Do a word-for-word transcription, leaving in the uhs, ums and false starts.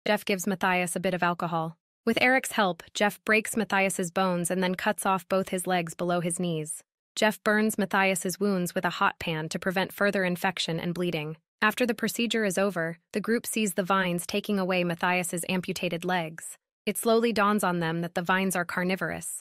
Jeff gives Matthias a bit of alcohol. With Eric's help, Jeff breaks Matthias's bones and then cuts off both his legs below his knees. Jeff burns Matthias's wounds with a hot pan to prevent further infection and bleeding. After the procedure is over, the group sees the vines taking away Matthias's amputated legs. It slowly dawns on them that the vines are carnivorous.